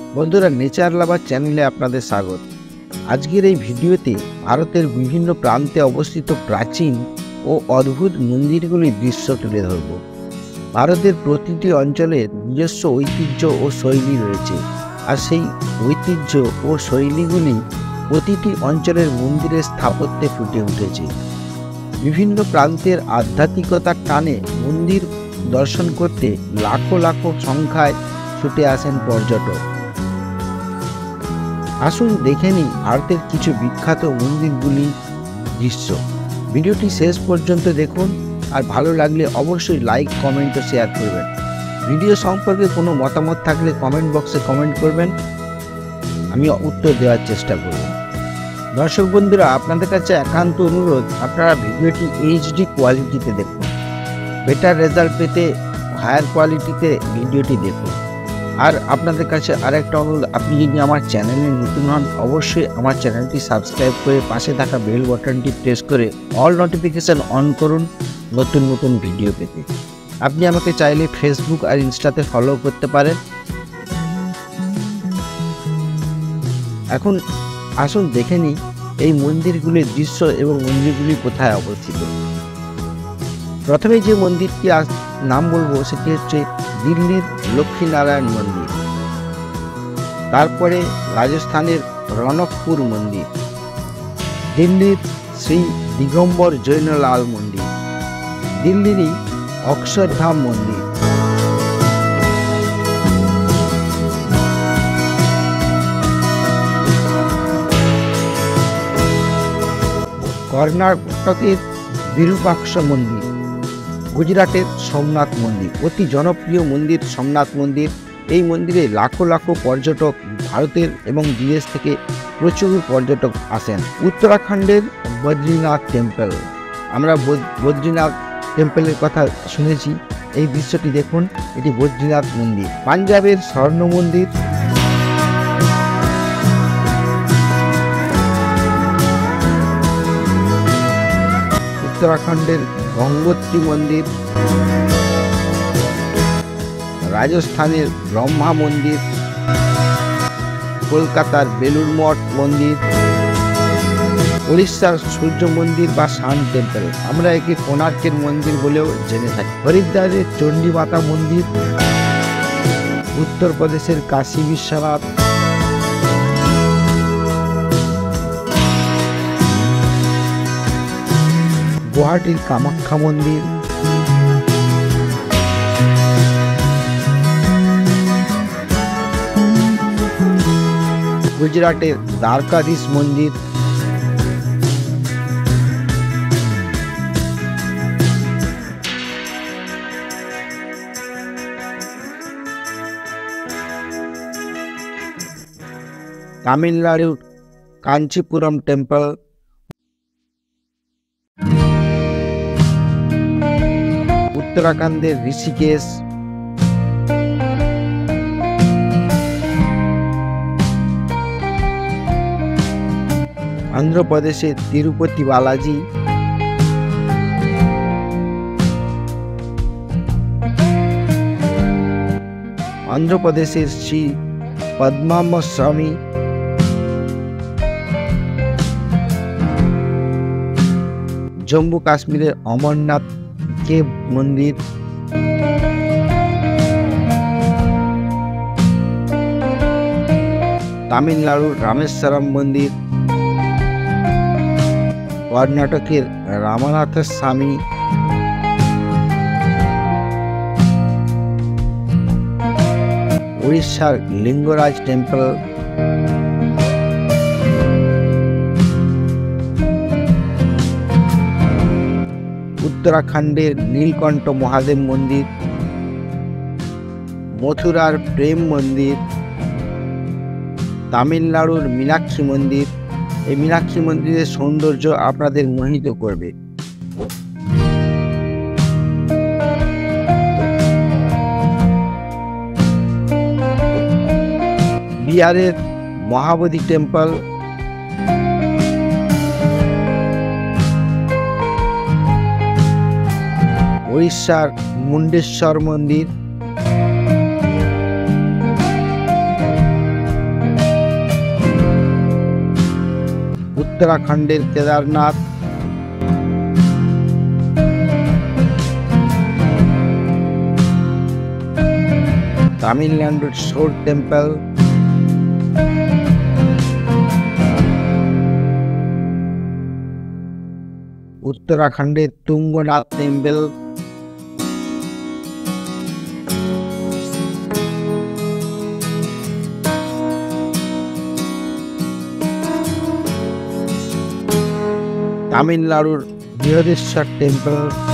বন্ধুরা, নেচার লাভার চ্যানেলে আপনাদের স্বাগত। আজকের এই ভিডিওতে ভারতের বিভিন্ন প্রান্তে অবস্থিত প্রাচীন ও অদ্ভুত মন্দিরগুলির দৃশ্য তুলে ধরব। ভারতের প্রতিটি অঞ্চলের নিজস্ব ঐতিহ্য ও শৈলী রয়েছে, আর সেই ঐতিহ্য ও শৈলীগুলি প্রতিটি অঞ্চলের মন্দিরের স্থাপত্যে ফুটে উঠেছে। বিভিন্ন প্রান্তের আধ্যাত্মিকতার টানে মন্দির দর্শন করতে লাখো লাখো সংখ্যায় ছুটে আসেন পর্যটক। আসুন দেখে নিই ভারতের কিছু বিখ্যাত মন্দিরগুলি দৃশ্য। ভিডিওটি শেষ পর্যন্ত দেখুন, আর ভালো লাগলে অবশ্যই লাইক, কমেন্ট ও শেয়ার করবেন। ভিডিও সম্পর্কে কোনো মতামত থাকলে কমেন্ট বক্সে কমেন্ট করবেন, আমি উত্তর দেওয়ার চেষ্টা করব। দর্শক বন্ধুরা, আপনাদের কাছে একান্ত অনুরোধ, আপনারা ভিডিওটি এইচডি কোয়ালিটিতে দেখুন। বেটার রেজাল্ট পেতে হায়ার কোয়ালিটিতে ভিডিওটি দেখুন। আর আপনাদের কাছে আরেকটা অনুরোধ, আপনি যদি আমার চ্যানেলে নতুন হন, অবশ্যই আমার চ্যানেলটি সাবস্ক্রাইব করে পাশে থাকা বেল বাটনটি প্রেস করে অল নোটিফিকেশান অন করুন নতুন নতুন ভিডিও পেতে। আপনি আমাকে চাইলে ফেসবুক আর ইনস্টাতে ফলো করতে পারেন। এখন আসুন দেখে নিই এই মন্দিরগুলির দৃশ্য এবং মন্দিরগুলি কোথায় অবস্থিত। প্রথমে যে মন্দিরটি নাম বলবো সেটি হচ্ছে দিল্লির লক্ষ্মীনারায়ণ মন্দির, তারপরে রাজস্থানের রনকপুর মন্দির, দিল্লির শ্রী দিগম্বর জৈনলাল মন্দির, দিল্লিরই অক্ষরধাম মন্দির, কর্ণাটকের বিরূপাক্ষ মন্দির, গুজরাটের সোমনাথ মন্দির। অতি জনপ্রিয় মন্দির সোমনাথ মন্দির। এই মন্দিরে লাখো লাখো পর্যটক ভারতের এবং বিদেশ থেকে প্রচুর পর্যটক আসেন। উত্তরাখণ্ডের বদ্রীনাথ টেম্পল, আমরা বদ্রীনাথ টেম্পলের কথা শুনেছি, এই দৃশ্যটি দেখুন, এটি বদ্রীনাথ মন্দির। পাঞ্জাবের স্বর্ণ মন্দির, উত্তরাখণ্ডের গঙ্গোত্রী মন্দির, রাজস্থানের ব্রহ্মা মন্দির, কলকাতার বেলুর মঠ মন্দির, উড়িষ্যার সূর্য মন্দির বা সান টেম্পল, আমরা একে কোণার্কের মন্দির বলেও জেনে থাকি, হরিদ্বারের চণ্ডী মাতা মন্দির, উত্তরপ্রদেশের কাশী বিশ্বনাথ, গুয়াহাটির কামাখ্যা মন্দির, গুজরাটের দ্বারকাধীশ মন্দির, তামিলনাড়ুর কাঞ্চিপুরম টেম্পল, উত্তরাখণ্ডের ঋষিকেশ, অন্ধ্রপ্রদেশের তিরুপতি বালাজি, অন্ধ্রপ্রদেশের শ্রী পদ্মাম্বস্বামী, জম্মু কাশ্মীরের অমরনাথ কেভ মন্দির, তামিলনাড়ুর রামেশ্বরম মন্দির, কর্ণাটকের রামনাথ স্বামী, উড়িষ্যার লিঙ্গরাজ টেম্পল, উত্তরাখণ্ডের নীলকণ্ঠ মহাদেব মন্দির, মথুরার প্রেম মন্দির, তামিলনাড়ুর মীনাক্ষী মন্দির। এই মীনাক্ষী মন্দিরের সৌন্দর্য আপনাদের মোহিত করবে। বিহারের মহাবোধি টেম্পল, উড়িষ্যার মুন্ডেশ্বর মন্দির, উত্তরাখণ্ডের কেদারনাথ, তামিলনাড়ুর শোর টেম্পল, উত্তরাখণ্ডের তুঙ্গনাথ টেম্পল, তামিলনাড়ুর বৃহদেশ্বর টেম্পল,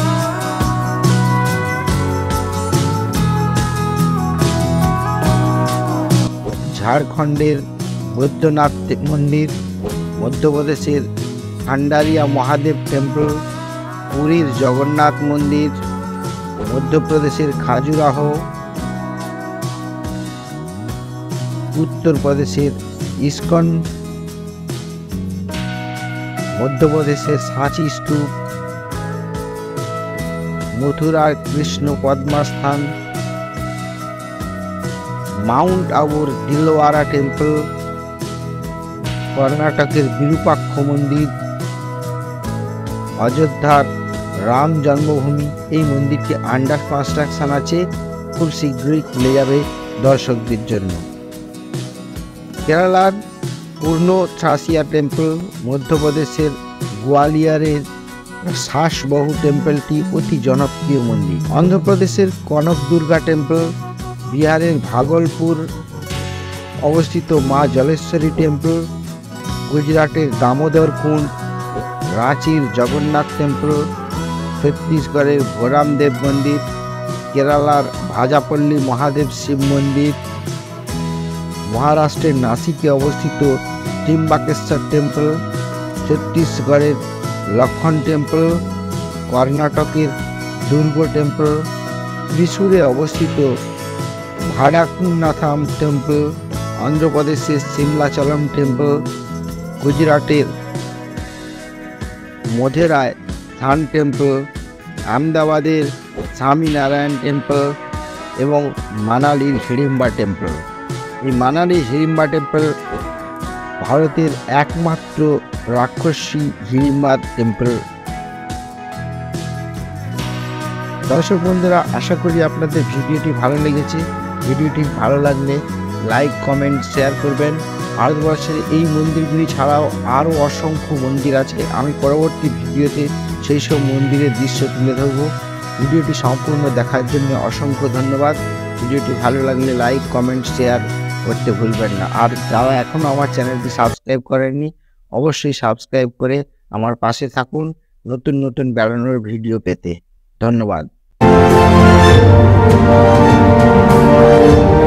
ঝাড়খণ্ডের বৈদ্যনাথ মন্দির, মধ্যপ্রদেশের ভান্ডারিয়া মহাদেব টেম্পল, পুরীর জগন্নাথ মন্দির, মধ্যপ্রদেশের খাজুরাহ, উত্তরপ্রদেশের ইস্কন, মধ্যপ্রদেশের সাঁচি স্তূপ, মথুরার কৃষ্ণ পদ্মাস্থান, মাউন্ট আবুর দিলওয়ারা টেম্পল, কর্ণাটকের বিরূপাক্ষ মন্দির, অযোধ্যার রাম জন্মভূমি। এই মন্দিরটি আন্ডার কনস্ট্রাকশন আছে, খুব শীঘ্রই খুলে যাবে দর্শকদের জন্য। কেরালার পূর্ণ ছাসিয়া টেম্পল, মধ্যপ্রদেশের গোয়ালিয়রের শ্বাসবহু টেম্পলটি অতি জনপ্রিয় মন্দির। অন্ধ্রপ্রদেশের কনক দুর্গা টেম্পল, বিহারের ভাগলপুর অবস্থিত মা জলেশ্বরী টেম্পল, গুজরাটের দামোদর কুণ্ড, রাঁচির জগন্নাথ টেম্পল, ছত্তিশগড়ের ভোরামদেব মন্দির, কেরালার ভাজাপল্লী মহাদেব শিব মন্দির, মহারাষ্ট্রের নাসিকে অবস্থিত ত্রিম্বাকেশ্বর টেম্পল, ছত্তিশগড়ের লক্ষণ টেম্পল, কর্ণাটকের দুর্গ টেম্পল, ত্রিশূরে অবস্থিত ভাডাকুন্নাথাম টেম্পল, অন্ধ্রপ্রদেশের সিমলাচলম টেম্পল, গুজরাটের মধেরায় থান টেম্পল, আহমেদাবাদের স্বামীনারায়ণ টেম্পল এবং মানালির হিড়িম্বা টেম্পল। এই মানালি হিড়িম্বা টেম্পল ভারতের একমাত্র রাক্ষসী হিড়িম্বা টেম্পল। দর্শক বন্ধুরা, আশা করি আপনাদের ভিডিওটি ভালো লেগেছে। ভিডিওটি ভালো লাগলে লাইক, কমেন্ট, শেয়ার করবেন। ভারতবর্ষের এই মন্দিরগুলি ছাড়াও আরও অসংখ্য মন্দির আছে। আমি পরবর্তী ভিডিওতে সেই সব মন্দিরের দৃশ্য তুলে ধরব। ভিডিওটি সম্পূর্ণ দেখার জন্য অসংখ্য ধন্যবাদ। ভিডিওটি ভালো লাগলে লাইক, কমেন্ট, শেয়ার করতে ভুলবেন না। আর যারা এখনও আমার চ্যানেলটি সাবস্ক্রাইব করেননি, অবশ্যই সাবস্ক্রাইব করে আমার পাশে থাকুন নতুন নতুন বেড়ানোর ভিডিও পেতে। ধন্যবাদ।